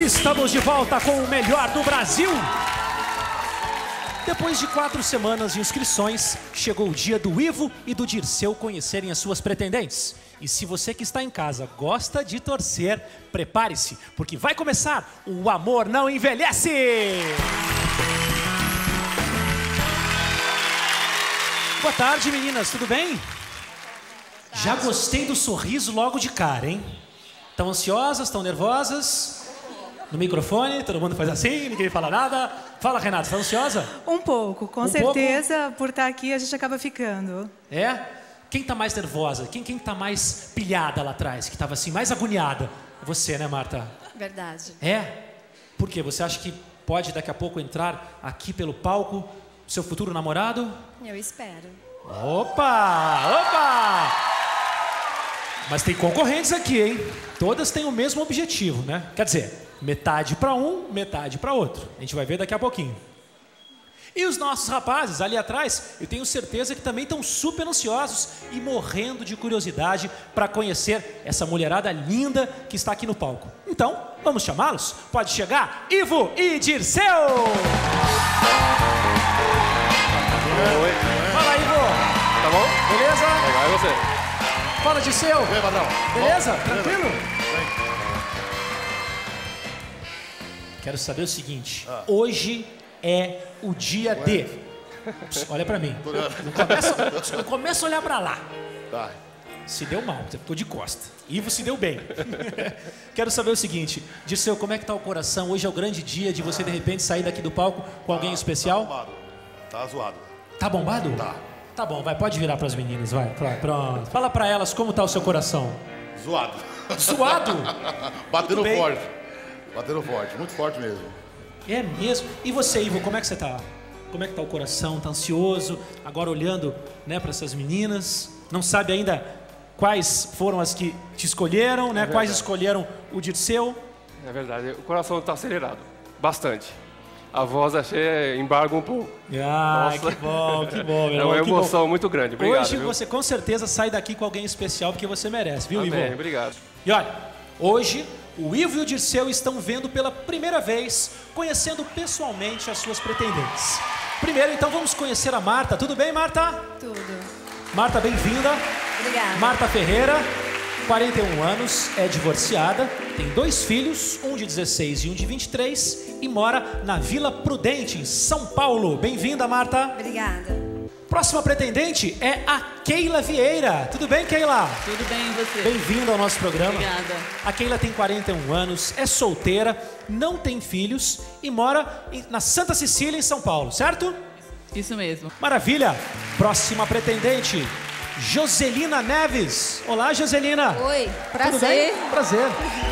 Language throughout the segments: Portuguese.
Estamos de volta com o melhor do Brasil. Depois de 4 semanas de inscrições, chegou o dia do Ivo e do Dirceu conhecerem as suas pretendentes. E se você que está em casa gosta de torcer, prepare-se, porque vai começar o Amor Não Envelhece! Boa tarde, meninas, tudo bem? Já gostei do sorriso logo de cara, hein? Estão ansiosas, estão nervosas? No microfone, todo mundo faz assim, ninguém fala nada. Fala, Renata, está ansiosa? Um pouco, com certeza, por estar aqui a gente acaba ficando. É? Quem está mais nervosa? Quem está mais pilhada lá atrás? Que estava assim, mais agoniada? Você, né, Marta? Verdade. É? Por quê? Você acha que pode daqui a pouco entrar aqui pelo palco seu futuro namorado? Eu espero. Opa! Opa! Mas tem concorrentes aqui, hein? Todas têm o mesmo objetivo, né? Quer dizer, metade para um, metade para outro. A gente vai ver daqui a pouquinho. E os nossos rapazes ali atrás, eu tenho certeza que também estão super ansiosos e morrendo de curiosidade para conhecer essa mulherada linda que está aqui no palco. Então, vamos chamá-los? Pode chegar, Ivo e Dirceu! Oi. Fala, Ivo! Tá bom? Beleza? Legal, e você? Fala, Dirceu! E aí, padrão? Beleza? Bom? Tranquilo? Bem. Quero saber o seguinte, hoje é o dia D. Olha pra mim. Não começa a olhar pra lá. Tá. Se deu mal, você ficou de costa. Ivo se deu bem. Quero saber o seguinte, Dirceu, como é que tá o coração? Hoje é o grande dia de você, de repente, sair daqui do palco com alguém especial? Tá bombado. Tá zoado. Tá bombado? Tá. Tá bom, vai, pode virar pras meninas, vai. Pronto. Fala pra elas como tá o seu coração. Zoado. Suado? Batendo Tudo bem. forte. Batendo forte, muito forte mesmo. É mesmo? E você, Ivo, como é que você tá? Como é que tá o coração? Tá ansioso? Agora olhando, né, para essas meninas? Não sabe ainda quais foram as que te escolheram, né? Quais escolheram o Dirceu? É verdade, o coração está acelerado, bastante. A voz achei embargo um pouco. Ah, Nossa. que bom, que bom. Meu É uma irmão, que bom. emoção muito grande, obrigado. Hoje viu? você com certeza sai daqui com alguém especial, porque você merece, viu, Amém, Ivo? obrigado. E olha, hoje o Ivo e o Dirceu estão vendo pela primeira vez, conhecendo pessoalmente as suas pretendentes. Primeiro, então, vamos conhecer a Marta. Tudo bem, Marta? Tudo. Marta, bem-vinda. Obrigada. Marta Ferreira, 41 anos, é divorciada, tem 2 filhos, um de 16 e um de 23, e mora na Vila Prudente, em São Paulo. Bem-vinda, Marta. Obrigada. Próxima pretendente é a Keila Vieira. Tudo bem, Keila? Tudo bem, e você? Bem-vinda ao nosso programa. Obrigada. A Keila tem 41 anos, é solteira, não tem filhos e mora na Santa Cecília, em São Paulo, certo? Isso mesmo. Maravilha! Próxima pretendente, Joselina Neves. Olá, Joselina. Oi, Tudo bem? prazer. Prazer.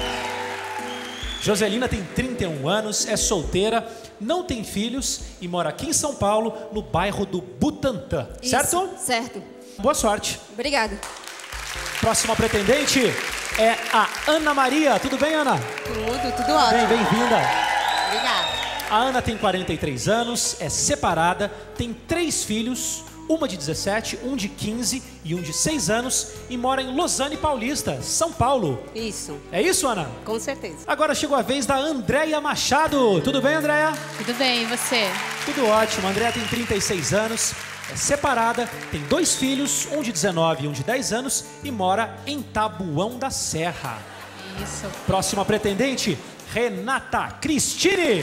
Joselina tem 31 anos, é solteira, não tem filhos e mora aqui em São Paulo, no bairro do Butantã, certo? Isso, certo. Boa sorte. Obrigada. Próxima pretendente é a Ana Maria. Tudo bem, Ana? Tudo ótimo. Bem-vinda. Obrigada. A Ana tem 43 anos, é separada, tem 3 filhos, uma de 17, um de 15 e um de 6 anos e mora em Lausanne Paulista, São Paulo. Isso, É isso, Ana? com certeza. Agora chegou a vez da Andréia Machado. Tudo bem, Andréia? Tudo bem, e você? Tudo ótimo. A Andréia tem 36 anos, é separada, tem 2 filhos, um de 19 e um de 10 anos e mora em Taboão da Serra. Isso. Próxima pretendente, Renata Cristine.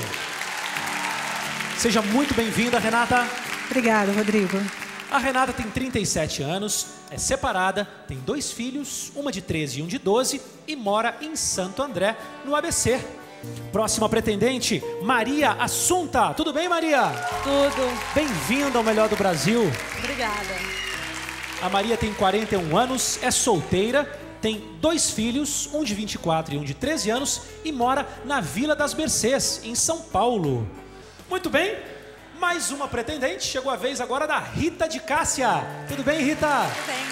Seja muito bem-vinda, Renata. Obrigada, Rodrigo. A Renata tem 37 anos, é separada, tem 2 filhos, uma de 13 e um de 12 e mora em Santo André, no ABC. Próxima pretendente, Maria Assunta. Tudo bem, Maria? Tudo. Bem-vinda ao Melhor do Brasil. Obrigada. A Maria tem 41 anos, é solteira, tem 2 filhos, um de 24 e um de 13 anos e mora na Vila das Mercês, em São Paulo. Muito bem, mais uma pretendente. Chegou a vez agora da Rita de Cássia. Tudo bem, Rita? Tudo bem.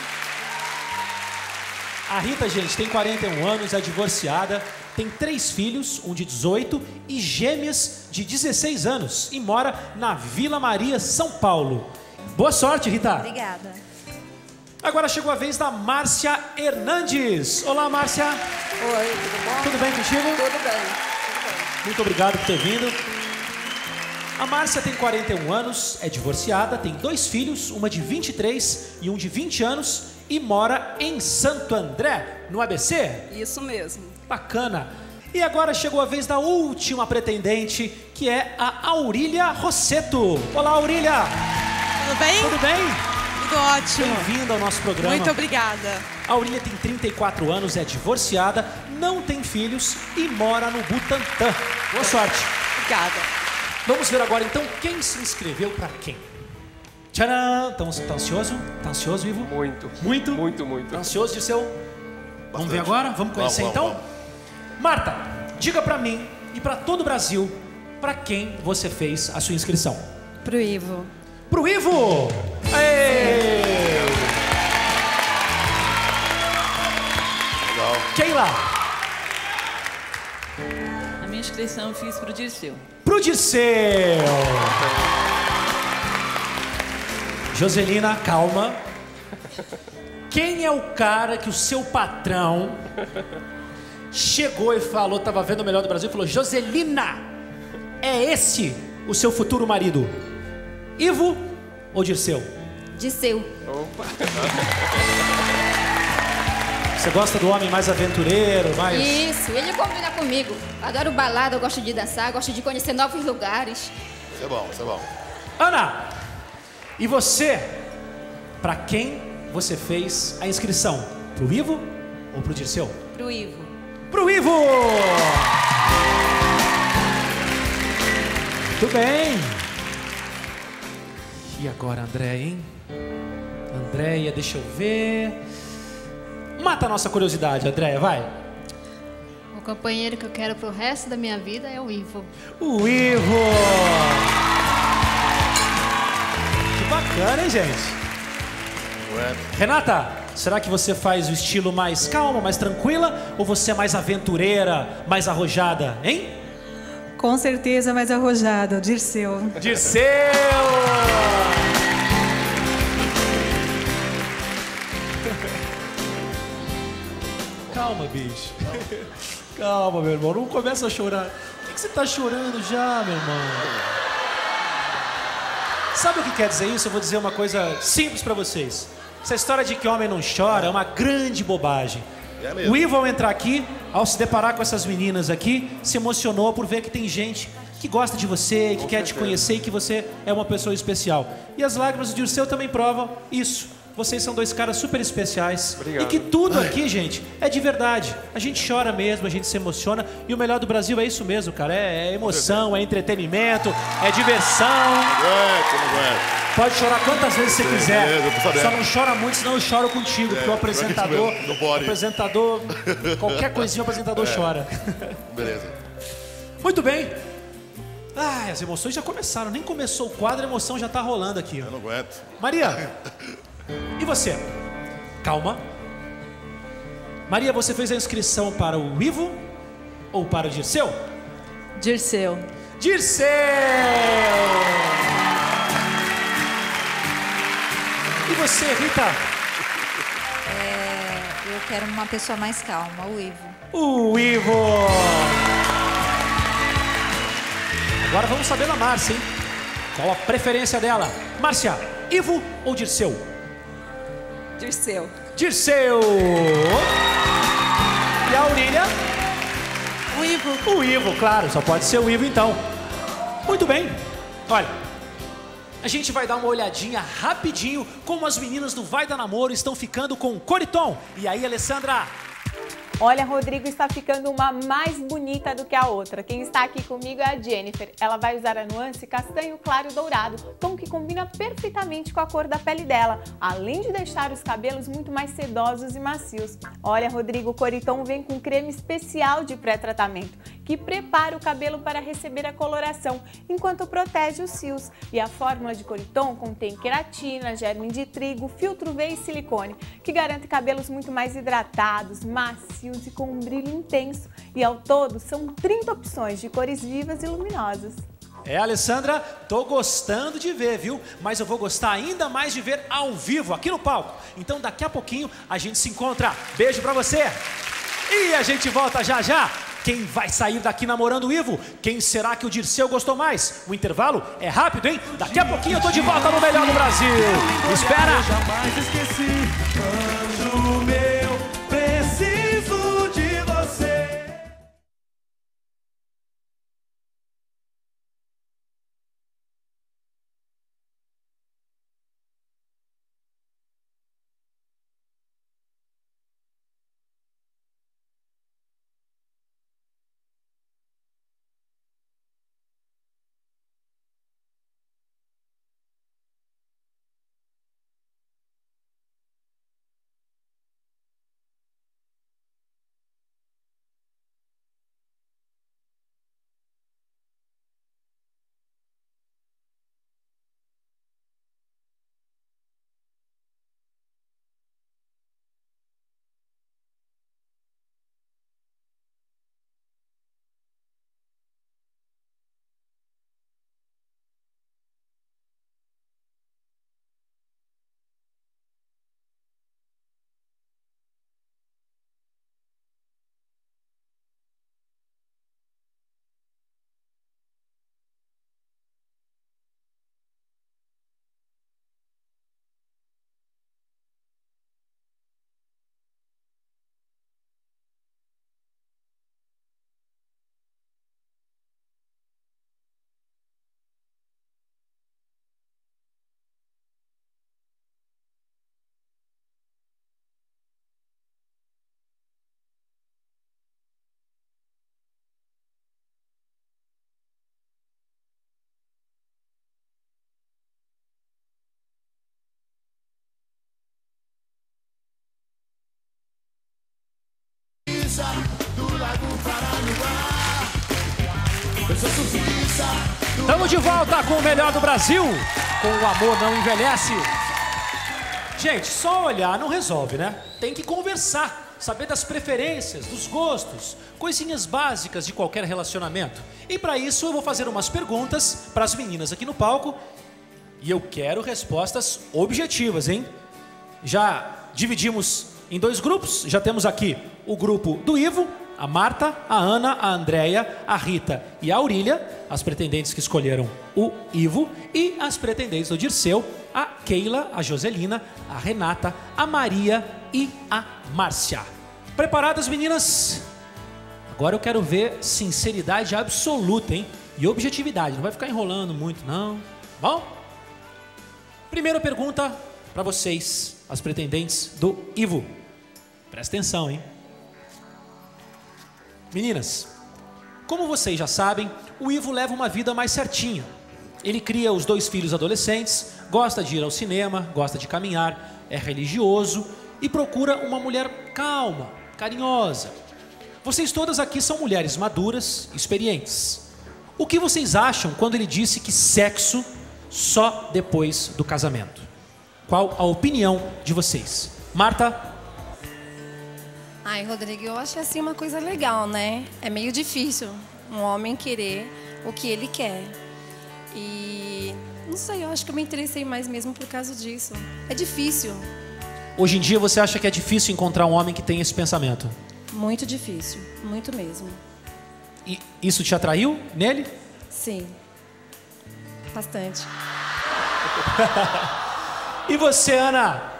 A Rita, gente, tem 41 anos, é divorciada, tem 3 filhos, um de 18 e gêmeas de 16 anos e mora na Vila Maria, São Paulo. Boa sorte, Rita. Obrigada. Agora chegou a vez da Márcia Hernandes. Olá, Márcia. Oi, tudo bom? Tudo bem contigo? Tudo bem. Muito obrigado por ter vindo. A Márcia tem 41 anos, é divorciada, tem 2 filhos, uma de 23 e um de 20 anos e mora em Santo André, no ABC. Isso mesmo. Bacana. E agora chegou a vez da última pretendente, que é a Aurília Rosseto. Olá, Aurília. Tudo bem? Tudo bem? Tudo ótimo. Bem-vinda ao nosso programa. Muito obrigada. A Aurília tem 34 anos, é divorciada, não tem filhos e mora no Butantã. Boa sorte. Obrigada. Vamos ver agora, então, quem se inscreveu para quem. Tcharam! Tá ansioso? Tá ansioso, Ivo? Muito. Muito? Muito, muito. Tá ansioso, Dirceu? Vamos ver agora? Vamos conhecer, Vamos, então? vamos. Marta, diga para mim e para todo o Brasil, para quem você fez a sua inscrição. Pro Ivo. Pro Ivo! Aê! Legal. Keila! A minha inscrição eu fiz pro Dirceu. Pro Dirceu! Joselina, calma. Quem é o cara que o seu patrão chegou e falou, tava vendo o Melhor do Brasil e falou: Joselina, é esse o seu futuro marido? Ivo ou Dirceu? Dirceu. Opa. Você gosta do homem mais aventureiro, mais... Isso, ele combina comigo. Adoro balada, eu gosto de dançar, gosto de conhecer novos lugares. Isso é bom, isso é bom. Ana, e você, pra quem você fez a inscrição? Pro Ivo ou pro Dirceu? Pro Ivo. Pro Ivo! Muito bem. E agora, André, hein? Andréia, deixa eu ver. Mata a nossa curiosidade, Andréia, vai. O companheiro que eu quero pro resto da minha vida é o Ivo. O Ivo! Que bacana, hein, gente? Ué, Renata, será que você faz o estilo mais calma, mais tranquila? Ou você é mais aventureira, mais arrojada, hein? Com certeza mais arrojada, Dirceu. Dirceu! Calma, bicho. Calma, meu irmão. Não começa a chorar. Por que você tá chorando já, meu irmão? Sabe o que quer dizer isso? Eu vou dizer uma coisa simples pra vocês. Essa história de que homem não chora é uma grande bobagem. É mesmo. O Ivo, ao entrar aqui, ao se deparar com essas meninas aqui, se emocionou por ver que tem gente que gosta de você, que quer te conhecer e que você é uma pessoa especial. E as lágrimas do Dirceu também provam isso. Vocês são 2 caras super especiais. Obrigado. E que tudo aqui, gente, é de verdade. A gente chora mesmo, a gente se emociona. E o melhor do Brasil é isso mesmo, cara. É emoção, é entretenimento, é diversão. não aguento. Pode chorar quantas vezes você quiser. eu tô sabendo. Só não chora muito, senão eu choro contigo. Porque o apresentador... não pode. O apresentador... Qualquer coisinha o apresentador chora. Beleza. Muito bem. Ah, as emoções já começaram. Nem começou o quadro, a emoção já tá rolando aqui, ó. Eu não aguento. Maria, e você? Calma. Maria, você fez a inscrição para o Ivo ou para o Dirceu? Dirceu. Dirceu! E você, Rita? Eu quero uma pessoa mais calma, o Ivo. O Ivo! Agora vamos saber da Márcia, hein? Qual a preferência dela? Márcia, Ivo ou Dirceu? Dirceu. Dirceu! E a Aurília? O Ivo. O Ivo, claro, só pode ser o Ivo então. Muito bem. Olha, a gente vai dar uma olhadinha rapidinho como as meninas do Vai Dar Namoro estão ficando com o Coriton. E aí, Alessandra? Olha, Rodrigo está ficando uma mais bonita do que a outra. Quem está aqui comigo é a Jennifer. Ela vai usar a nuance castanho claro dourado, tom que combina perfeitamente com a cor da pele dela, além de deixar os cabelos muito mais sedosos e macios. Olha, Rodrigo, o Coriton vem com creme especial de pré-tratamento, que prepara o cabelo para receber a coloração, enquanto protege os fios. E a fórmula de Coriton contém queratina, germe de trigo, filtro V e silicone, que garante cabelos muito mais hidratados, macios e com um brilho intenso. E ao todo, são 30 opções de cores vivas e luminosas. É, Alessandra, tô gostando de ver, viu? Mas eu vou gostar ainda mais de ver ao vivo, aqui no palco. Então daqui a pouquinho a gente se encontra. Beijo pra você! E a gente volta já já Quem vai sair daqui namorando o Ivo? Quem será que o Dirceu gostou mais? O intervalo é rápido, hein? Daqui a pouquinho eu tô de volta no Melhor do Brasil. Espera! Eu jamais esqueci, anjo meu, preciso de você. Estamos de volta com o Melhor do Brasil. Com o amor não envelhece. Gente, só olhar não resolve, né? Tem que conversar, saber das preferências, dos gostos, coisinhas básicas de qualquer relacionamento. E para isso eu vou fazer umas perguntas para as meninas aqui no palco. E eu quero respostas objetivas, hein? Já dividimos em 2 grupos. Já temos aqui o grupo do Ivo, a Marta, a Ana, a Andréia, a Rita e a Aurília, as pretendentes que escolheram o Ivo, e as pretendentes do Dirceu, a Keila, a Joselina, a Renata, a Maria e a Márcia. Preparadas, meninas? Agora eu quero ver sinceridade absoluta, hein? E objetividade, não vai ficar enrolando muito, não. Bom? Primeira pergunta para vocês, as pretendentes do Ivo. Presta atenção, hein? Meninas, como vocês já sabem, o Ivo leva uma vida mais certinha. Ele cria os 2 filhos adolescentes, gosta de ir ao cinema, gosta de caminhar, é religioso e procura uma mulher calma, carinhosa. Vocês todas aqui são mulheres maduras, experientes. O que vocês acham quando ele disse que sexo só depois do casamento? Qual a opinião de vocês? Marta? Ai, Rodrigo, eu acho assim uma coisa legal, né? É meio difícil um homem querer o que ele quer. E não sei, eu acho que eu me interessei mais mesmo por causa disso. É difícil. Hoje em dia você acha que é difícil encontrar um homem que tem esse pensamento? Muito difícil, muito mesmo. E isso te atraiu nele? Sim, bastante. E você, Ana?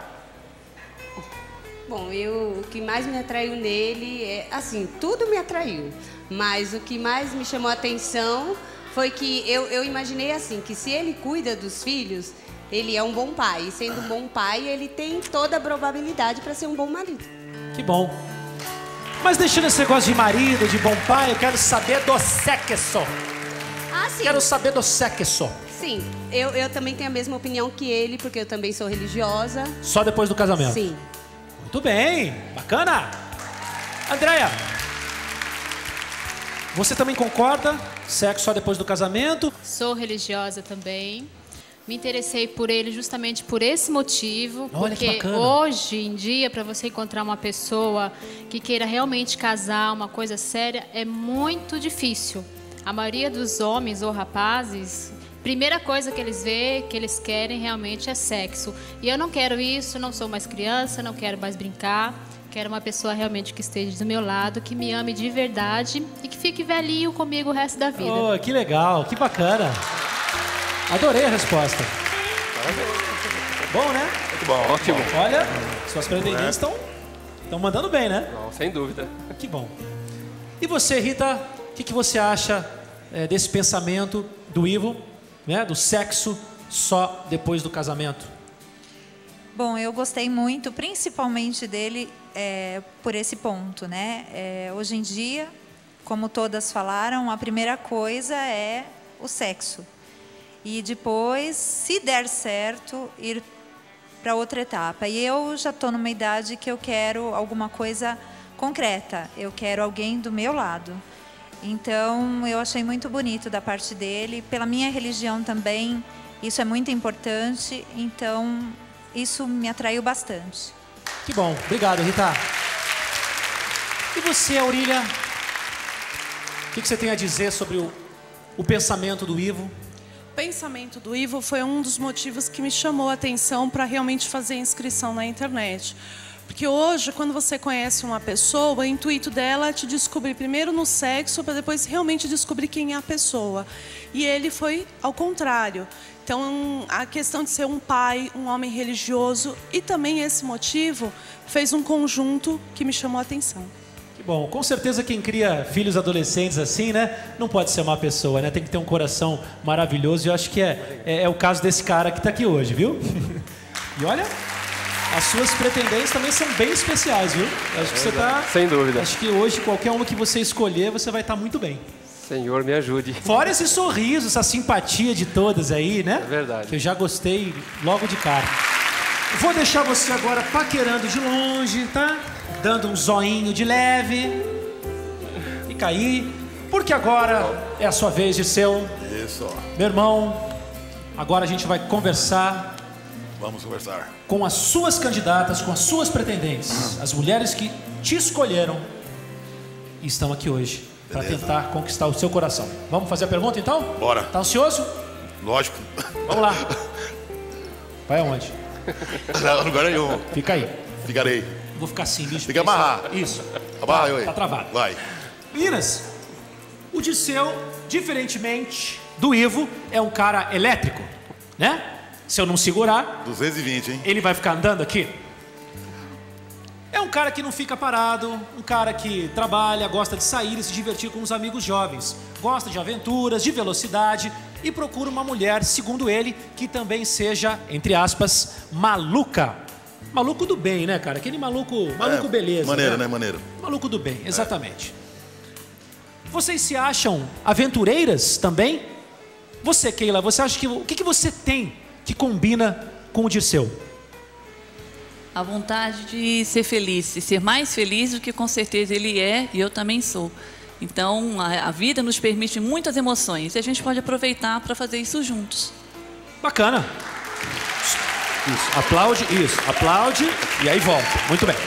Bom, o que mais me atraiu nele é, assim, tudo me atraiu, mas o que mais me chamou a atenção foi que eu imaginei assim, que se ele cuida dos filhos, ele é um bom pai, e sendo um bom pai, ele tem toda a probabilidade para ser um bom marido. Que bom. Mas deixando esse negócio de marido, de bom pai, eu quero saber do sexo. Ah, sim. Quero saber do sexo. Sim, eu também tenho a mesma opinião que ele, porque eu também sou religiosa. Só depois do casamento? Sim. Muito bem, bacana. Andréia, você também concorda? Sexo só depois do casamento? Sou religiosa também. Me interessei por ele justamente por esse motivo. Olha, que porque bacana. hoje em dia, para você encontrar uma pessoa que queira realmente casar, uma coisa séria, é muito difícil. A maioria dos homens ou rapazes, primeira coisa que eles veem, que eles querem realmente é sexo. E eu não quero isso, não sou mais criança, não quero mais brincar. Quero uma pessoa realmente que esteja do meu lado, que me ame de verdade e que fique velhinho comigo o resto da vida. Oh, que legal, que bacana. Adorei a resposta. Bom, né? Muito bom, ótimo. Olha, suas pretendentes estão mandando bem, né? Não, sem dúvida. Que bom. E você, Rita, o que você acha desse pensamento do Ivo, né? Do sexo só depois do casamento? Bom, eu gostei muito, principalmente dele por esse ponto, né? Hoje em dia, como todas falaram, a primeira coisa é o sexo. E depois, se der certo, ir para outra etapa. E eu já estou numa idade que eu quero alguma coisa concreta. Eu quero alguém do meu lado. Então, eu achei muito bonito da parte dele. Pela minha religião também, isso é muito importante. Então, isso me atraiu bastante. Que bom. Obrigado, Rita. E você, Aurília? O que você tem a dizer sobre o pensamento do Ivo? O pensamento do Ivo foi um dos motivos que me chamou a atenção para realmente fazer inscrição na internet. Porque hoje, quando você conhece uma pessoa, o intuito dela é te descobrir primeiro no sexo, para depois realmente descobrir quem é a pessoa. E ele foi ao contrário. Então, a questão de ser um pai, um homem religioso, e também esse motivo fez um conjunto que me chamou a atenção. Que bom. Com certeza quem cria filhos adolescentes assim, né? Não pode ser uma pessoa, né? Tem que ter um coração maravilhoso. E eu acho que é o caso desse cara que está aqui hoje, viu? E olha, as suas pretendentes também são bem especiais, viu? Acho que você tá... Sem dúvida. Acho que hoje, qualquer uma que você escolher, você vai estar muito bem. Senhor, me ajude. Fora esse sorriso, essa simpatia de todas aí, né? É verdade. Que eu já gostei logo de cara. Vou deixar você agora paquerando de longe, tá? Dando um zoinho de leve. Fica aí. Porque agora é a sua vez, Dirceu. Isso. Meu irmão, agora a gente vai conversar. Vamos conversar. Com as suas candidatas, com as suas pretendentes. As mulheres que te escolheram e estão aqui hoje para tentar conquistar o seu coração. Vamos fazer a pergunta então? Bora. Tá ansioso? Lógico. Vamos lá. Vai aonde? Não, lugar nenhum. Fica aí. Ficarei. Vou ficar assim, bicho. Tem que amarrar. Isso. Amarra eu aí. Tá travado. Vai. Meninas, o Dirceu, diferentemente do Ivo, é um cara elétrico, né? Se eu não segurar... 220, hein? Ele vai ficar andando aqui? É um cara que não fica parado, um cara que trabalha, gosta de sair e se divertir com os amigos jovens. Gosta de aventuras, de velocidade e procura uma mulher, segundo ele, que também seja, entre aspas, maluca. Maluco do bem, né, cara? Aquele maluco beleza. Maneiro, né? Maneiro. Maluco do bem, exatamente. Vocês se acham aventureiras também? Você, Keila, você acha que o que você tem que combina com o Dirceu? A vontade de ser feliz, de ser mais feliz do que com certeza ele é e eu também sou. Então, a vida nos permite muitas emoções e a gente pode aproveitar para fazer isso juntos. Bacana. Isso, aplaude e aí volta. Muito bem.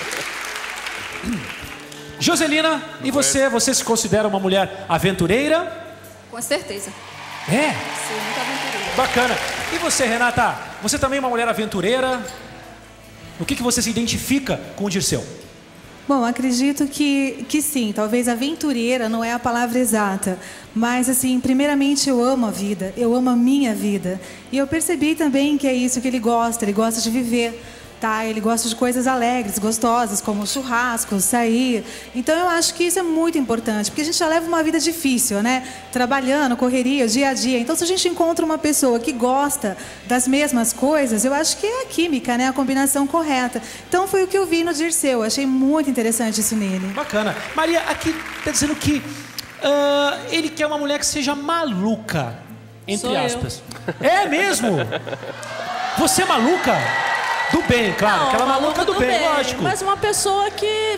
Joselina, e você? Você se considera uma mulher aventureira? Com certeza. É? Sou muito aventureira. Bacana. E você, Renata? Você também é uma mulher aventureira? O que você se identifica com o Dirceu? Bom, acredito que sim. Talvez aventureira não é a palavra exata. Mas, assim, primeiramente eu amo a vida. Eu amo a minha vida. E eu percebi também que é isso que ele gosta. Ele gosta de viver. Tá? Ele gosta de coisas alegres, gostosas, como churrasco, sair. Então eu acho que isso é muito importante, porque a gente já leva uma vida difícil, né? Trabalhando, correria, dia a dia. Então se a gente encontra uma pessoa que gosta das mesmas coisas, eu acho que é a química, né? A combinação correta. Então foi o que eu vi no Dirceu. Achei muito interessante isso nele. Bacana. Maria, aqui tá dizendo que ele quer uma mulher que seja maluca, entre aspas. É mesmo? Você é maluca? Do bem, claro. Não, aquela maluca do bem, lógico. Mas uma pessoa que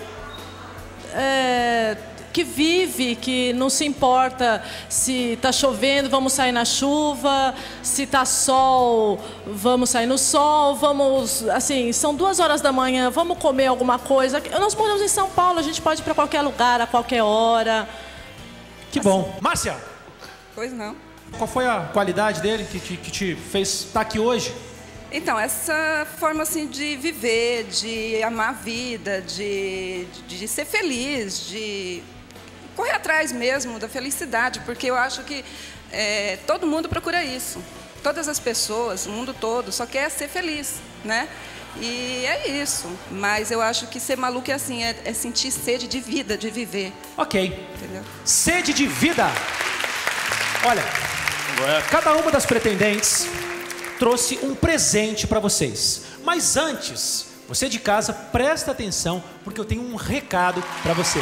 vive, que não se importa se tá chovendo, vamos sair na chuva, se tá sol, vamos sair no sol, vamos, assim, são 2 horas da manhã, vamos comer alguma coisa. Nós moramos em São Paulo, a gente pode ir para qualquer lugar, a qualquer hora. Que bom. Márcia? Pois não. Qual foi a qualidade dele que te fez estar aqui hoje? Então, essa forma assim de viver, de amar a vida, de ser feliz, de correr atrás mesmo da felicidade, porque eu acho que todo mundo procura isso. Todas as pessoas, o mundo todo, só quer ser feliz, né? E é isso. Mas eu acho que ser maluco é assim, é sentir sede de vida, de viver. Ok. Entendeu? Sede de vida. Olha, cada uma das pretendentes trouxe um presente para vocês. Mas antes, você de casa, presta atenção, porque eu tenho um recado para você.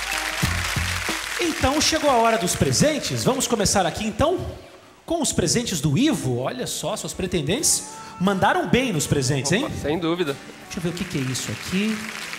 Então, chegou a hora dos presentes. Vamos começar aqui, então, com os presentes do Ivo. Olha só, suas pretendentes mandaram bem nos presentes, hein? Sem dúvida. Deixa eu ver o que é isso aqui.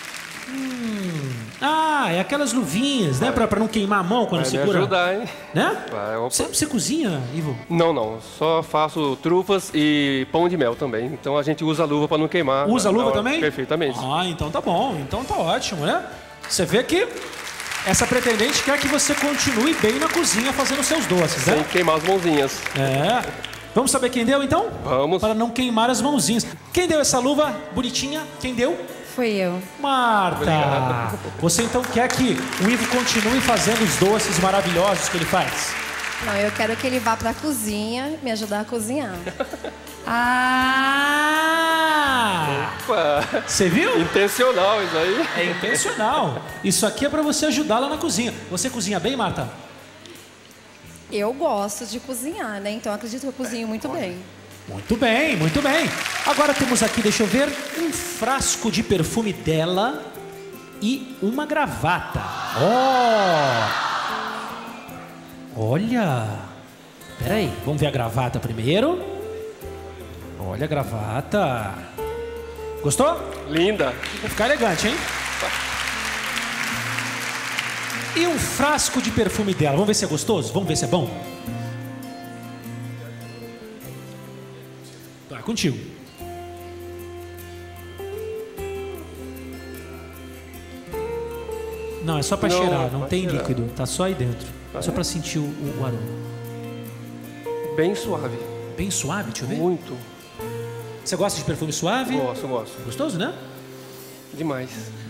Ah, é aquelas luvinhas, né? Pra não queimar a mão quando segura. Vai me ajudar, hein? Né? Vai, opa. Você cozinha, Ivo? Não. Só faço trufas e pão de mel também. Então a gente usa a luva para não queimar. Usa a luva também? Perfeitamente. Ah, então tá bom. Então tá ótimo, né? Você vê que essa pretendente quer que você continue bem na cozinha fazendo seus doces, né? Sem queimar as mãozinhas. É. Vamos saber quem deu, então? Vamos. Para não queimar as mãozinhas. Quem deu essa luva bonitinha? Quem deu? Fui eu. Marta. Obrigado. Você então quer que o Ivo continue fazendo os doces maravilhosos que ele faz? Não, eu quero que ele vá pra cozinha me ajudar a cozinhar. Opa. Você viu? Intencional isso aí. É intencional. Isso aqui é para você ajudar lá na cozinha. Você cozinha bem, Marta? Eu gosto de cozinhar, né? Então acredito que eu cozinho muito bem. Muito bem, muito bem. Agora temos aqui, deixa eu ver, um frasco de perfume dela e uma gravata. Olha! Peraí, vamos ver a gravata primeiro. Olha a gravata. Gostou? Linda. Vai ficar elegante, hein? E um frasco de perfume dela. Vamos ver se é gostoso? Vamos ver se é bom? Tá, é contigo. Não, é só pra cheirar, não tem líquido. Tá só aí dentro. Só pra sentir o aroma. Bem suave. Bem suave? Deixa eu ver. Muito. Você gosta de perfume suave? Gosto. Gostoso, né? Demais.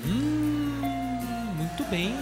Muito bem.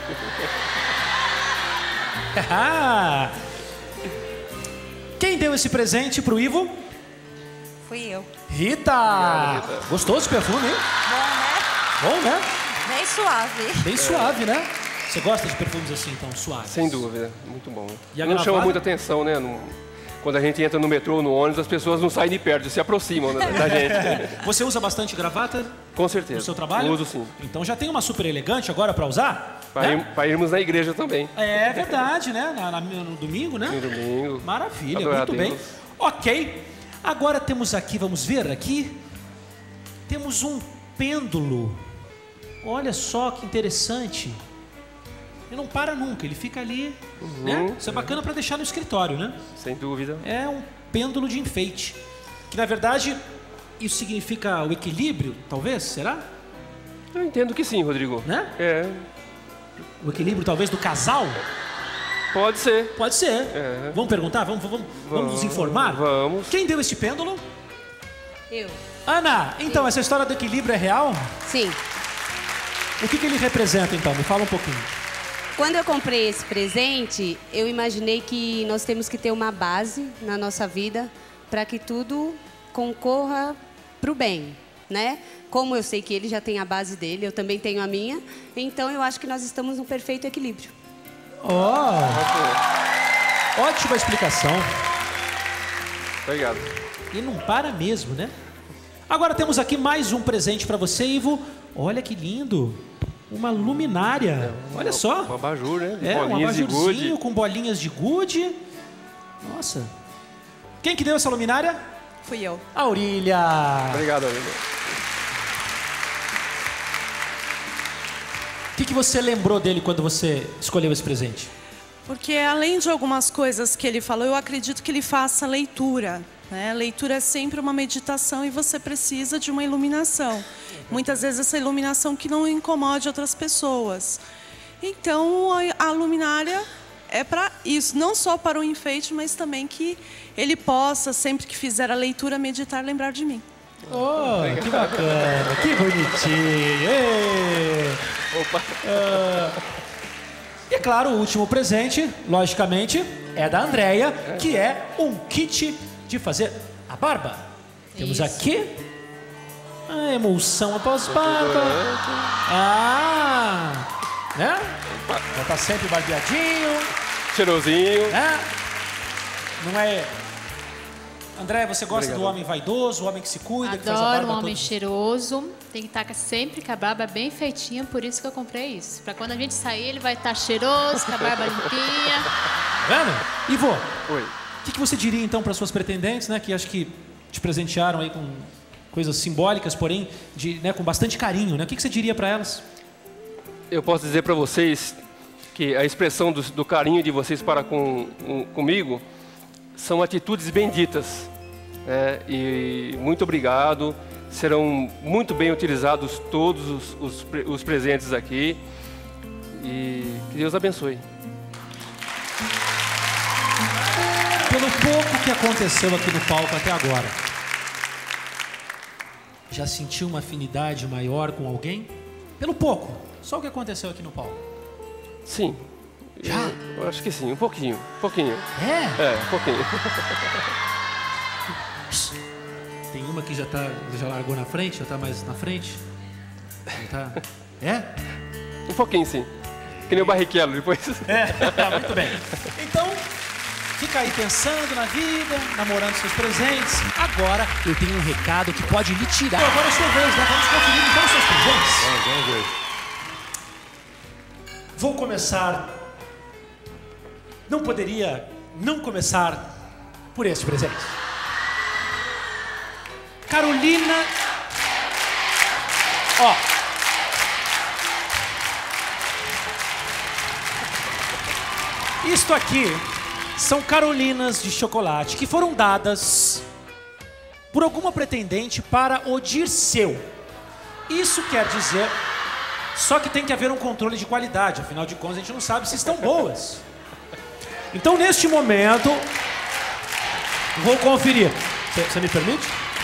Quem deu esse presente pro Ivo? Fui eu. Rita! Obrigado, Rita. Gostoso esse perfume, hein? Bom, né? Bom, né? Bem suave. Bem suave, né? Você gosta de perfumes assim, então, suaves? Sem dúvida. Muito bom. E a não gravata? chama muita atenção, né? Quando a gente entra no metrô ou no ônibus, as pessoas não saem de perto, se aproximam da gente. Você usa bastante gravata? Com certeza. No seu trabalho? Uso, sim. Então já tem uma super elegante agora para usar? Para irmos na igreja também. É verdade, né? No domingo, né? No domingo. Maravilha, Adorar muito a bem. Deus. Ok. Agora temos aqui, vamos ver aqui. Temos um pêndulo. Olha só que interessante. Ele não para nunca, ele fica ali, né? Isso é bacana para deixar no escritório, né? Sem dúvida. É um pêndulo de enfeite. Que na verdade, isso significa o equilíbrio, talvez? Será? Eu entendo que sim, Rodrigo. Né? É. O equilíbrio talvez do casal? Pode ser. Pode ser. É. Vamos perguntar? Vamos nos informar? Vamos. Quem deu este pêndulo? Eu. Ana, então essa história do equilíbrio é real? Sim. O que ele representa então? Me fala um pouquinho. Quando eu comprei esse presente, eu imaginei que nós temos que ter uma base na nossa vida para que tudo concorra para o bem, né? Como eu sei que ele já tem a base dele, eu também tenho a minha, então eu acho que nós estamos no perfeito equilíbrio. Ótima explicação. Obrigado. E não para mesmo, né? Agora temos aqui mais um presente para você, Ivo. Olha que lindo. Uma luminária. Olha só. Um abajur, né? Um Bolinhas de abajurzinho gude. com bolinhas de gude. Nossa. Quem que deu essa luminária? Fui eu. Aurília. Obrigado, Aurília. O que você lembrou dele quando você escolheu esse presente? Porque além de algumas coisas que ele falou, eu acredito que ele faça leitura. Né? Leitura é sempre uma meditação e você precisa de uma iluminação. Muitas vezes essa iluminação que não incomode outras pessoas. Então a luminária é para isso, não só para o enfeite, mas também que ele possa, sempre que fizer a leitura, meditar, lembrar de mim. Oh, que bacana, que bonitinho. Opa. E é claro, o último presente, logicamente, é da Andréia, que é um kit de fazer a barba. Temos aqui a emulsão após barba. Né? Já tá sempre barbeadinho. Cheirosinho. Né? Não é... André, você gosta Obrigado. do homem vaidoso, o homem que se cuida, que faz a Adoro barba um homem todo... cheiroso. Tem que estar sempre com a barba bem feitinha, por isso que eu comprei isso. Pra quando a gente sair, ele vai estar cheiroso, com a barba limpinha. Tá vendo? Ivo, Oi. o que você diria então para suas pretendentes, né? Que acho que te presentearam aí com coisas simbólicas, porém né, com bastante carinho, né? O que você diria para elas? Eu posso dizer para vocês que a expressão do carinho de vocês para comigo são atitudes benditas. E muito obrigado. Serão muito bem utilizados todos os presentes aqui. E que Deus abençoe. Pelo pouco que aconteceu aqui no palco até agora, já sentiu uma afinidade maior com alguém? Pelo pouco, só o que aconteceu aqui no palco. Sim. Já? Eu acho que sim, um pouquinho. Um pouquinho. É? Um pouquinho. Tem uma que já largou na frente, já tá mais na frente. Tá... É? Um pouquinho, sim. Que nem o Barrichello depois. Muito bem. Então, fica aí pensando na vida, namorando seus presentes. Agora eu tenho um recado que pode lhe tirar. Agora é sua vez, né? Vamos conferir então os seus presentes. Vamos ver. Vou começar... Não poderia não começar por este presente. Carolina... Ó. Isto aqui são carolinas de chocolate que foram dadas por alguma pretendente para o Dirceu. Isso quer dizer... Só que tem que haver um controle de qualidade. Afinal de contas, a gente não sabe se estão boas. Então, neste momento, vou conferir. Você me permite?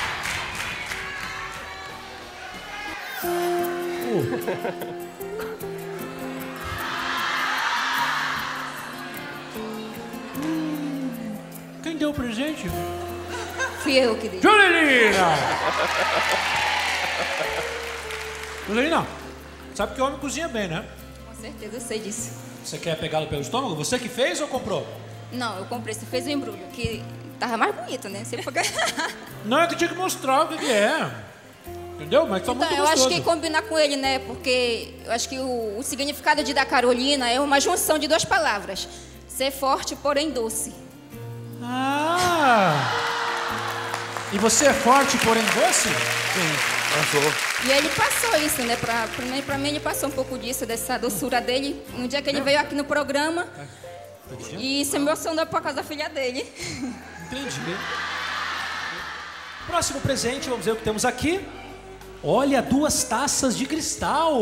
Quem deu o presente? Fui eu que dei. Janelina! Janelina, sabe que homem cozinha bem, né? Com certeza, eu sei disso. Você quer pegá-lo pelo estômago? Você que fez ou comprou? Não, eu comprei. Você fez o embrulho, que tava mais bonito, né? Você pagar. Não, é que tinha que mostrar o que é. Entendeu? Mas tá Então, muito eu gostoso. acho que combinar com ele, né? Porque eu acho que o significado de da Carolina é uma junção de duas palavras. Ser forte, porém doce. Ah! E você é forte, porém doce? Sim, passou. E ele passou isso, né? Pra mim, ele passou um pouco disso, dessa doçura dele. Um dia que ele veio aqui no programa e se emocionou por causa da filha dele. Entendi. Próximo presente, vamos ver o que temos aqui. Olha, 2 taças de cristal.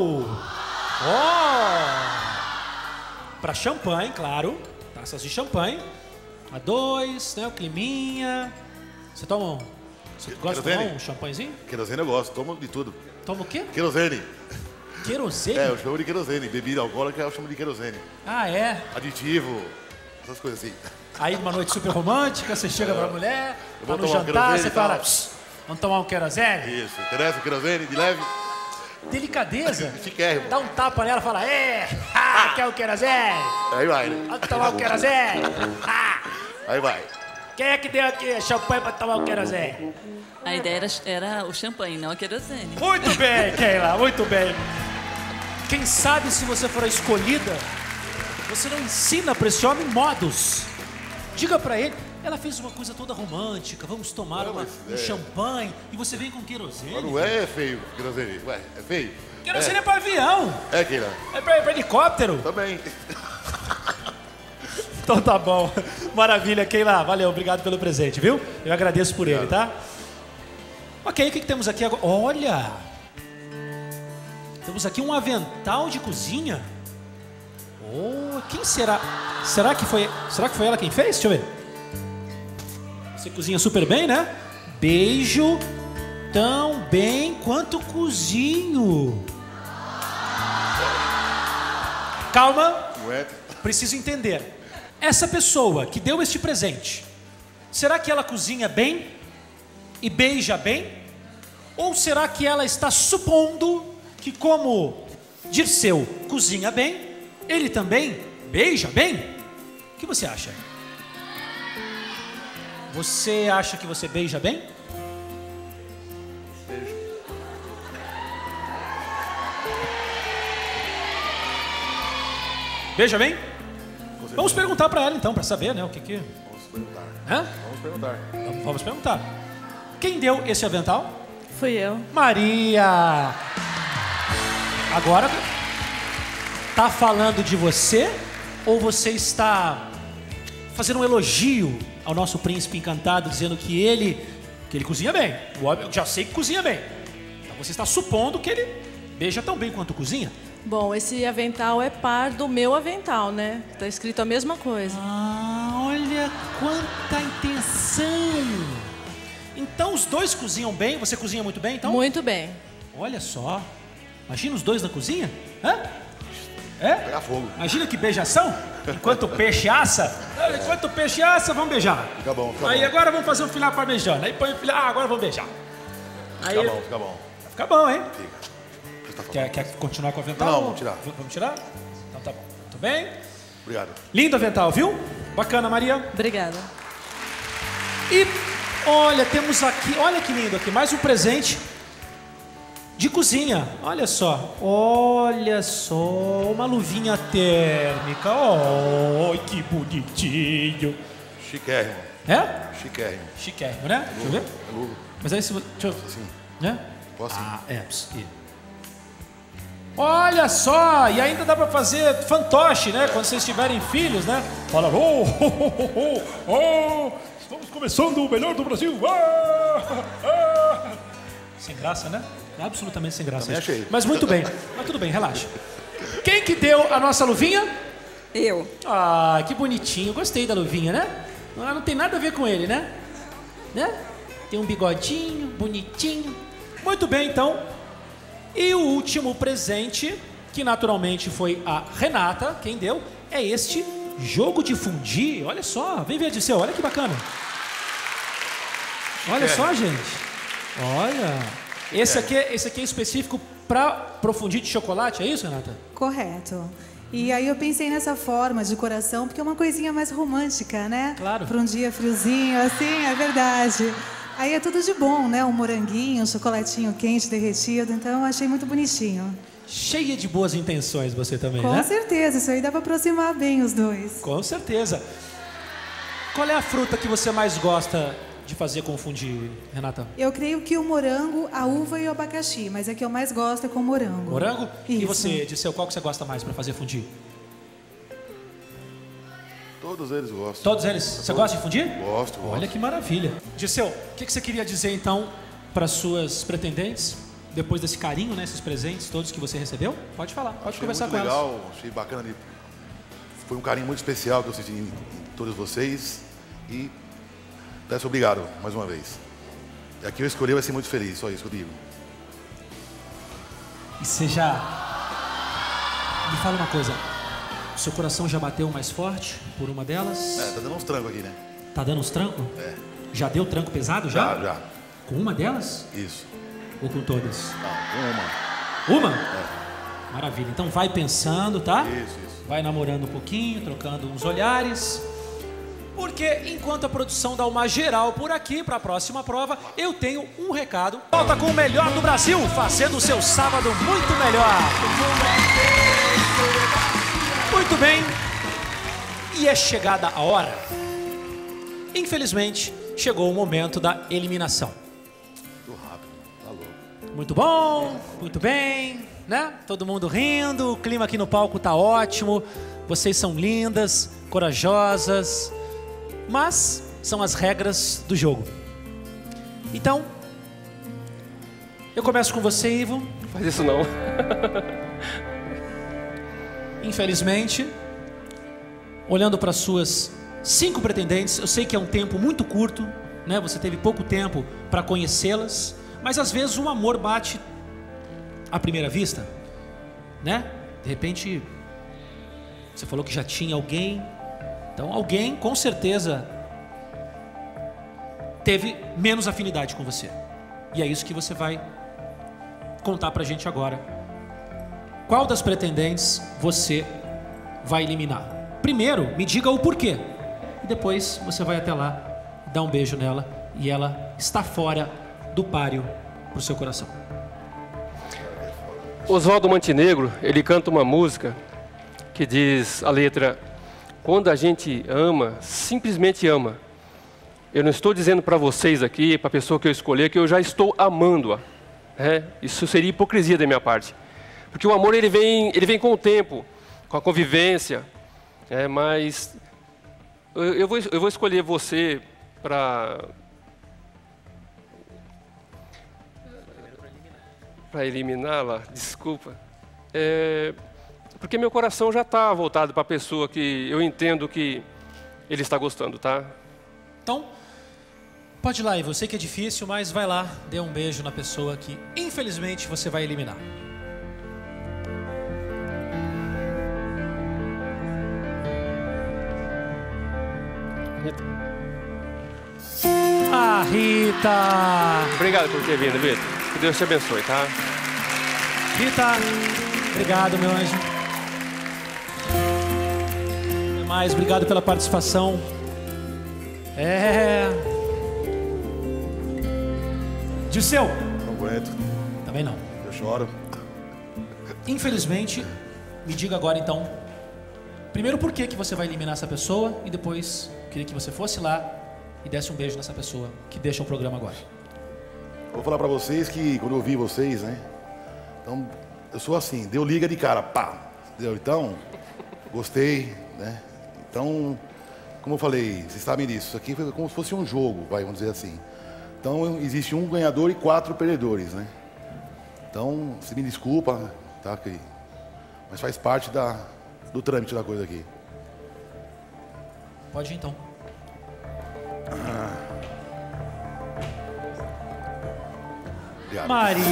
Para champanhe, claro. Taças de champanhe. A 2, né? O climinha. Você toma Você gosta de tomar um champanhezinho? Querosene eu gosto, tomo de tudo. Toma o quê? Querosene. Querosene? Eu chamo de querosene. Bebida alcoólica eu chamo de querosene. Ah, é? Aditivo, essas coisas assim. Aí numa noite super romântica, você chega pra mulher, tá no tomar um jantar, você querosene e fala, tal. vamos tomar um querosene? Isso, interessa o querosene de leve. Delicadeza. Chiquérrimo. Dá um tapa nela e fala, quer o querosene? Aí vai, né? Vamos tomar o querosene? Aí vai. Quem é que deu aqui champanhe pra tomar o querosene? A ideia era o champanhe, não a querosene. Muito bem, Keila, muito bem. Quem sabe se você for a escolhida, você não ensina pra esse homem modos. Diga pra ele, ela fez uma coisa toda romântica, vamos tomar um champanhe, e você vem com querosene. Mas não é feio, querosene. Ué, é feio? Querosene é pra avião. É, Keila. É pra helicóptero. Também. Então tá bom. Maravilha, Keila. Valeu, obrigado pelo presente, viu? Eu agradeço por ele, tá? Ok, o que temos aqui agora? Olha! Temos aqui um avental de cozinha. Oh, quem será? Será que foi ela quem fez? Deixa eu ver. Você cozinha super bem, né? Beijo tão bem quanto cozinho. Calma, preciso entender. Essa pessoa que deu este presente, será que ela cozinha bem e beija bem? Ou será que ela está supondo que, como Dirceu cozinha bem, ele também beija bem? O que você acha? Você acha que você beija bem? Beijo. Beija bem? Vamos perguntar para ela então, para saber, né, o que que... Vamos perguntar. Hã? Vamos perguntar. Vamos perguntar. Quem deu esse avental? Fui eu. Maria! Agora, tá falando de você ou você está fazendo um elogio ao nosso príncipe encantado, dizendo que ele cozinha bem? Eu já sei que cozinha bem. Então você está supondo que ele beija tão bem quanto cozinha? Bom, esse avental é par do meu avental, né? Tá escrito a mesma coisa. Ah, olha quanta intenção! Então os dois cozinham bem? Você cozinha muito bem, então? Muito bem. Olha só. Imagina os dois na cozinha? Hã? É? Pegar fogo. Imagina que beijação. Enquanto o peixe assa. Enquanto o peixe assa, vamos beijar. Fica bom, fica Aí bom. agora vamos fazer um filé parmegiana. Aí põe o filé. Ah, agora vamos beijar. Aí, Fica bom, fica bom. Fica bom, hein? Fica. Quer continuar com o avental? Não, vamos tirar. Vamos tirar? Então tá bom. Muito bem. Obrigado. Lindo avental, viu? Bacana, Maria. Obrigada. E olha, temos aqui, olha que lindo aqui, mais um presente de cozinha. Olha só, uma luvinha térmica. Oh, que bonitinho. Chiquérrimo. É? Chiquérrimo. Chiquérrimo, né? Deixa eu ver. É luva. Mas aí se você... Deixa eu... Sim. Né? Posso sim. Ah, é. Olha só, e ainda dá pra fazer fantoche, né? Quando vocês tiverem filhos, né? Fala, estamos começando o melhor do Brasil. Sem graça, né? Absolutamente sem graça. Também achei. Mas muito bem. Mas tudo bem, relaxa. Quem que deu a nossa luvinha? Eu. Ah, que bonitinho. Gostei da luvinha, né? Não tem nada a ver com ele, né? Tem um bigodinho, bonitinho. Muito bem, então. E o último presente, que naturalmente foi a Renata, quem deu, é este jogo de fundir. Olha só, vem ver, Dirceu, olha que bacana. Olha só, gente. Olha. Esse aqui é específico para fundir de chocolate, é isso, Renata? Correto. E aí eu pensei nessa forma de coração, porque é uma coisinha mais romântica, né? Claro. Para um dia friozinho, assim, é verdade. Aí é tudo de bom, né? Um moranguinho, um chocolatinho quente, derretido. Então eu achei muito bonitinho. Cheia de boas intenções você também, Com né? certeza, isso aí dá para aproximar bem os dois. Com certeza. Qual é a fruta que você mais gosta de fazer com fundir, Renata? Eu creio que o morango, a uva e o abacaxi, mas a que eu mais gosto é com morango. Morango? Isso. E você, Dirceu, qual que você gosta mais para fazer fundir? Todos eles gostam. Todos eles? Você gosta de fundir? Gosto. Olha que maravilha. Dirceu, o que você queria dizer então para suas pretendentes, depois desse carinho, né, esses presentes todos que você recebeu? Pode falar, pode conversar com elas. Legal, achei bacana. Foi um carinho muito especial que eu senti em todos vocês. E peço obrigado mais uma vez. E aqui eu escolhi vai ser muito feliz, só isso que eu digo. E você já... Me fala uma coisa. Seu coração já bateu mais forte por uma delas? Tá dando uns trancos aqui, né? Tá dando uns trancos? É. Já deu tranco pesado já? Já. Com uma delas? Isso. Ou com todas? Não, Uma? É. Maravilha. Então vai pensando, tá? Isso. Vai namorando um pouquinho, trocando uns olhares. Porque enquanto a produção dá uma geral por aqui para a próxima prova, eu tenho um recado. Volta com o melhor do Brasil, fazendo o seu sábado muito melhor. Muito bem. E é chegada a hora. Infelizmente, chegou o momento da eliminação. Muito rápido, tá louco. Muito bom, muito bem, né? Todo mundo rindo, o clima aqui no palco tá ótimo. Vocês são lindas, corajosas, mas são as regras do jogo. Então, eu começo com você, Ivo. Faz isso não. Infelizmente, olhando para as suas 5 pretendentes, eu sei que é um tempo muito curto, né? Você teve pouco tempo para conhecê-las, mas às vezes o amor bate à primeira vista, né? De repente, você falou que já tinha alguém, então alguém com certeza teve menos afinidade com você. E é isso que você vai contar pra gente agora. Qual das pretendentes você vai eliminar? Primeiro, me diga o porquê. E depois você vai até lá, dar um beijo nela e ela está fora do páreo pro seu coração. Oswaldo Montenegro, ele canta uma música que diz a letra: quando a gente ama, simplesmente ama. Eu não estou dizendo para vocês aqui, para a pessoa que eu escolher, que eu já estou amando-a. Isso seria hipocrisia da minha parte. Porque o amor ele vem com o tempo, com a convivência. Mas eu vou escolher você para eliminá-la, desculpa. Porque meu coração já está voltado para a pessoa que eu entendo que ele está gostando, tá? Então, pode ir lá, Ivo. Eu sei que é difícil, mas vai lá, dê um beijo na pessoa que, infelizmente, você vai eliminar. Ah, Rita! Obrigado por ter vindo, Vitor. Que Deus te abençoe, tá? Rita, obrigado, meu anjo. Até mais, obrigado pela participação. Dirceu? Não aguento. Também não. Eu choro. Infelizmente, me diga agora então, primeiro por que você vai eliminar essa pessoa e depois queria que você fosse lá e desse um beijo nessa pessoa que deixa o programa agora. Vou falar pra vocês que quando eu vi vocês, né? Então, eu sou assim, deu liga de cara, pá. Entendeu? Então, gostei, né? Então, como eu falei, vocês sabem disso, isso aqui foi como se fosse um jogo, vamos dizer assim. Então, existe um ganhador e 4 perdedores, né? Então, você me desculpa, tá? Mas faz parte do trâmite da coisa aqui. Pode ir, então. Obrigado. Maria!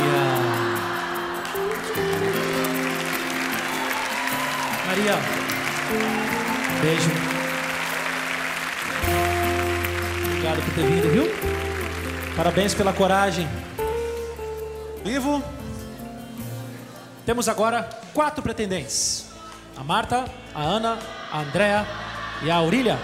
Maria, beijo. Obrigado por ter vindo, viu? Parabéns pela coragem. Ivo, temos agora 4 pretendentes. A Marta, a Ana, a Andréa e a Aurília.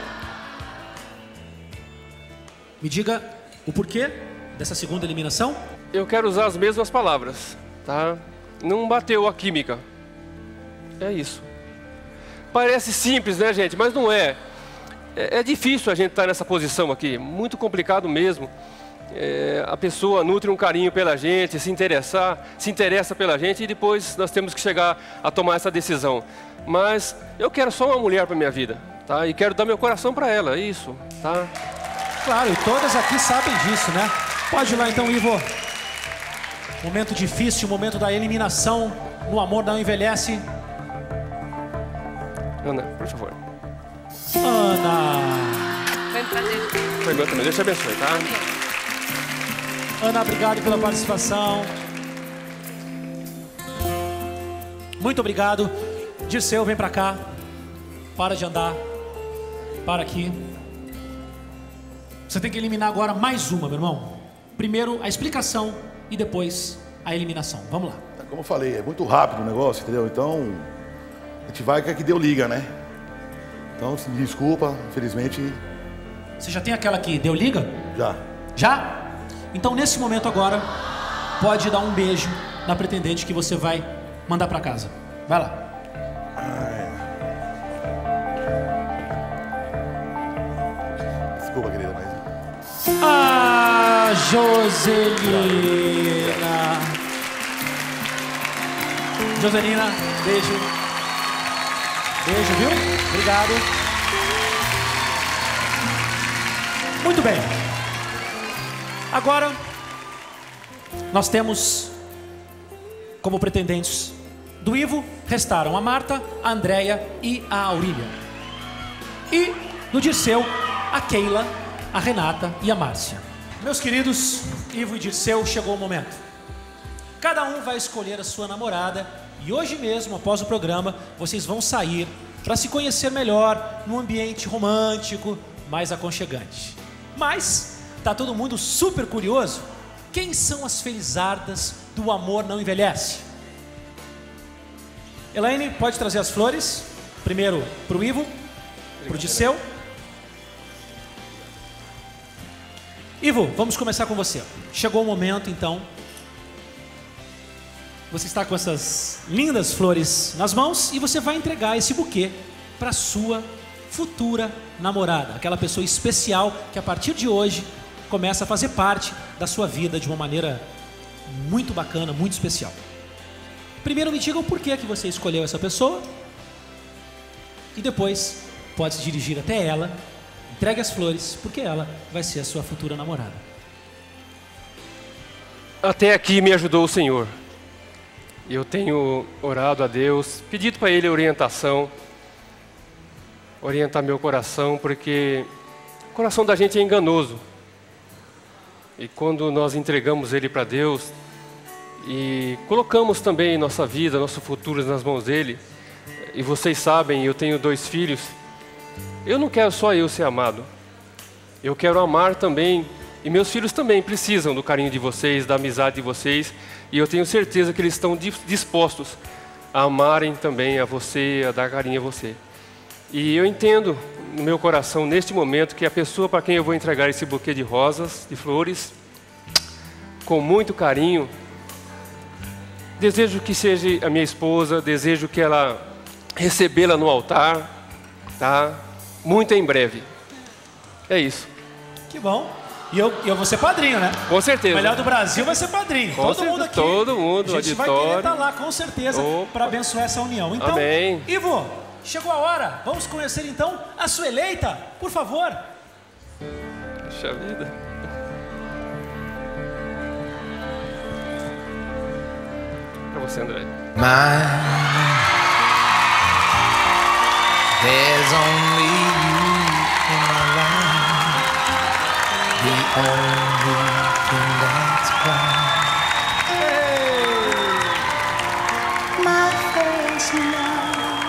Me diga o porquê dessa segunda eliminação. Eu quero usar as mesmas palavras, tá? Não bateu a química. É isso. Parece simples, né, gente? Mas não é. É difícil a gente estar nessa posição aqui. Muito complicado mesmo. A pessoa nutre um carinho pela gente, se interessa pela gente e depois nós temos que chegar a tomar essa decisão. Mas eu quero só uma mulher para minha vida, tá? E quero dar meu coração para ela, é isso, tá? Claro, e todas aqui sabem disso, né? Pode ir lá então, Ivo. Momento difícil, momento da eliminação. No amor não envelhece. Ana, por favor. Ana. Foi um prazer. Foi meu também, Deus te abençoe, tá? Ana, obrigado pela participação. Muito obrigado. Dirceu, vem pra cá. Para de andar. Para aqui. Você tem que eliminar agora mais uma, meu irmão. Primeiro a explicação e depois a eliminação. Vamos lá. Como eu falei, é muito rápido o negócio, entendeu? Então, a gente vai que deu liga, né? Então, me desculpa, infelizmente... Você já tem aquela que deu liga? Já. Já? Então, nesse momento agora, pode dar um beijo na pretendente que você vai mandar pra casa. Vai lá. Desculpa, querida, mas... Ah, Joselina. Joselina, beijo. Beijo, viu? Obrigado. Muito bem. Agora, nós temos como pretendentes do Ivo, restaram a Marta, a Andréia e a Aurília. E no Dirceu, a Keila, a Renata e a Márcia. Meus queridos, Ivo e Dirceu, chegou o momento. Cada um vai escolher a sua namorada e hoje mesmo, após o programa, vocês vão sair para se conhecer melhor num ambiente romântico, mais aconchegante. Mas tá todo mundo super curioso. Quem são as felizardas do Amor Não Envelhece? Elaine, pode trazer as flores. Primeiro para o Ivo, para o Dirceu. Ivo, vamos começar com você. Chegou o momento, então. Você está com essas lindas flores nas mãos e você vai entregar esse buquê para sua futura namorada, aquela pessoa especial que a partir de hoje começa a fazer parte da sua vida de uma maneira muito bacana, muito especial. Primeiro me diga o porquê que você escolheu essa pessoa e depois pode se dirigir até ela, entregue as flores, porque ela vai ser a sua futura namorada. Até aqui me ajudou o Senhor. Eu tenho orado a Deus, pedido para Ele orientação, orientar meu coração, porque o coração da gente é enganoso. E quando nós entregamos ele para Deus e colocamos também nossa vida, nosso futuro nas mãos dele, e vocês sabem, eu tenho 2 filhos, eu não quero só eu ser amado, eu quero amar também, e meus filhos também precisam do carinho de vocês, da amizade de vocês, e eu tenho certeza que eles estão dispostos a amarem também a você, a dar carinho a você. E eu entendo no meu coração, neste momento, que a pessoa para quem eu vou entregar esse buquê de rosas, de flores, com muito carinho, desejo que seja a minha esposa, desejo que ela recebê-la no altar, tá? Muito em breve. É isso. Que bom. E eu vou ser padrinho, né? Com certeza. O melhor do Brasil vai ser padrinho. Com todo certeza, mundo aqui. todo mundo, a gente vai querer estar lá, com certeza, para abençoar essa união. Então, amém. Ivo, chegou a hora. Vamos conhecer então a sua eleita, por favor. Puxa vida. Para você, André. There's only you in my life. The only thing that's bright. My face now.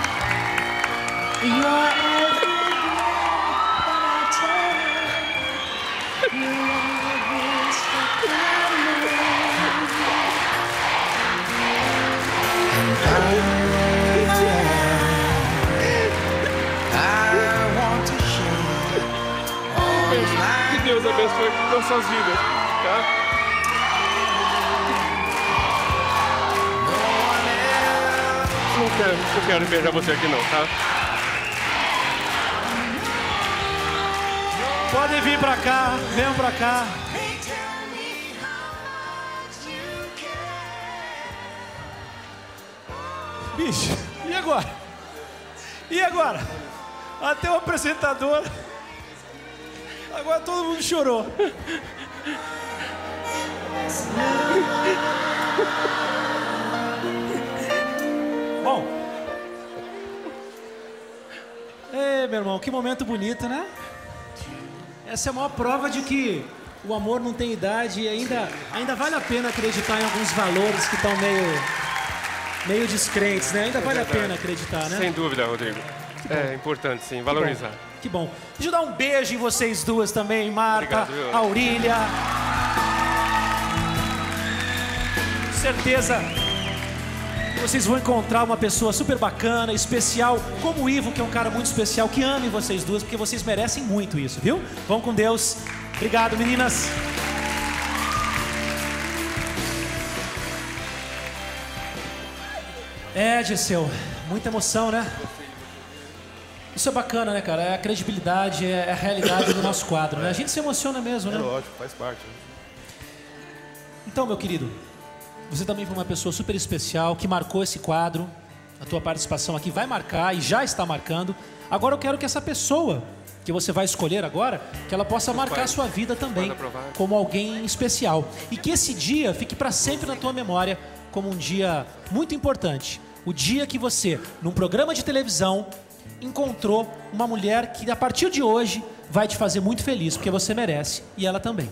You're every breath that I take. Your love is the I want to share all Que Deus abençoe nossas vidas, tá? Não quero beijar você aqui não, tá? Podem vir pra cá, venham pra cá. Bicho, e agora? E agora? Até o apresentador. Agora todo mundo chorou. Bom. Ei, meu irmão, que momento bonito, né? Essa é a maior prova de que o amor não tem idade e ainda vale a pena acreditar em alguns valores que estão meio descrentes, né? Ainda vale a pena acreditar, né? Sem dúvida, Rodrigo. É importante, sim, valorizar. Que bom. Deixa eu dar um beijo em vocês duas também, Marta, obrigado, Aurília. Certeza que vocês vão encontrar uma pessoa super bacana, especial, como o Ivo, que é um cara muito especial, que ame vocês duas, porque vocês merecem muito isso, viu? Vão com Deus. Obrigado, meninas. É, Dirceu, muita emoção, né? Isso é bacana, né, cara? É a credibilidade, é a realidade do nosso quadro, né? A gente se emociona mesmo, né? É lógico, faz parte. Né? Então, meu querido, você também foi uma pessoa super especial que marcou esse quadro. A tua participação aqui vai marcar e já está marcando. Agora eu quero que essa pessoa que você vai escolher agora, que ela possa marcar a sua vida também como alguém especial. E que esse dia fique para sempre na tua memória como um dia muito importante. O dia que você, num programa de televisão, encontrou uma mulher que a partir de hoje vai te fazer muito feliz, porque você merece e ela também.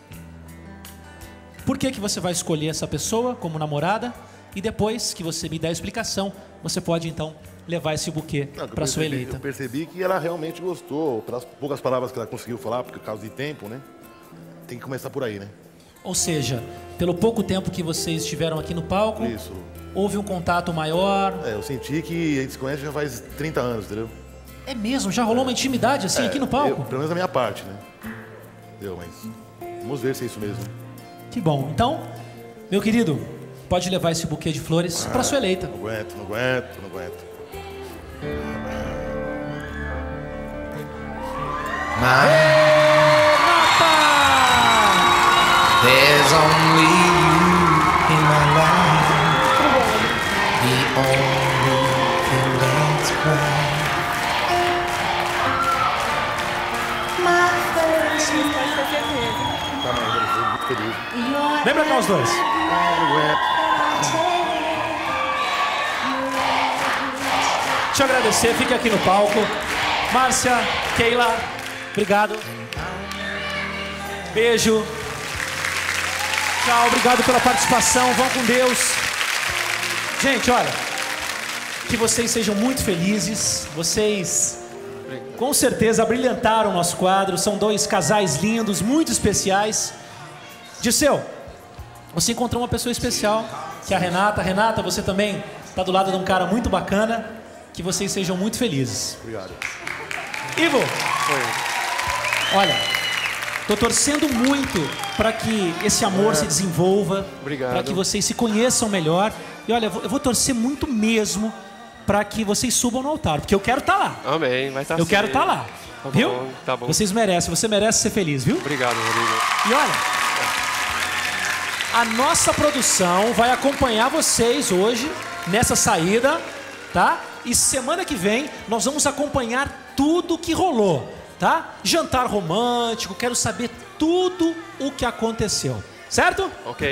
Por que você vai escolher essa pessoa como namorada? E depois que você me der a explicação, você pode então levar esse buquê para sua eleita. Eu percebi que ela realmente gostou, pelas poucas palavras que ela conseguiu falar, por causa de tempo, né? Tem que começar por aí, né? Ou seja, pelo pouco tempo que vocês estiveram aqui no palco, Isso. houve um contato maior. Eu senti que a gente se conhece já faz 30 anos, entendeu? É mesmo? Já rolou uma intimidade assim aqui no palco? Pelo menos da minha parte, né? Entendeu? Mas vamos ver se é isso mesmo. Que bom. Então, meu querido, pode levar esse buquê de flores para sua eleita. Não aguento, não aguento, não aguento. There's only you in my life, the only thing that's right. My first Tá, mas eu tô muito feliz. Vem pra cá os dois. Não aguento. Deixa eu agradecer, fique aqui no palco. Márcia, Keila, obrigado. Beijo. Tchau, obrigado pela participação. Vão com Deus. Gente, olha, que vocês sejam muito felizes. Vocês, com certeza, brilhantaram o nosso quadro. São dois casais lindos, muito especiais. Dirceu, você encontrou uma pessoa especial, que é a Renata. Renata, você também está do lado de um cara muito bacana. Que vocês sejam muito felizes. Obrigado. Ivo, olha, tô torcendo muito para que esse amor se desenvolva, para que vocês se conheçam melhor. E olha, eu vou torcer muito mesmo para que vocês subam no altar, porque eu quero estar lá. Amém, vai estar Eu quero estar lá, Tá viu? bom, tá bom. Vocês merecem, você merece ser feliz, viu? Obrigado, Rodrigo. E olha, a nossa produção vai acompanhar vocês hoje nessa saída, tá? E semana que vem nós vamos acompanhar tudo que rolou, tá? Jantar romântico, quero saber tudo o que aconteceu, certo? Ok.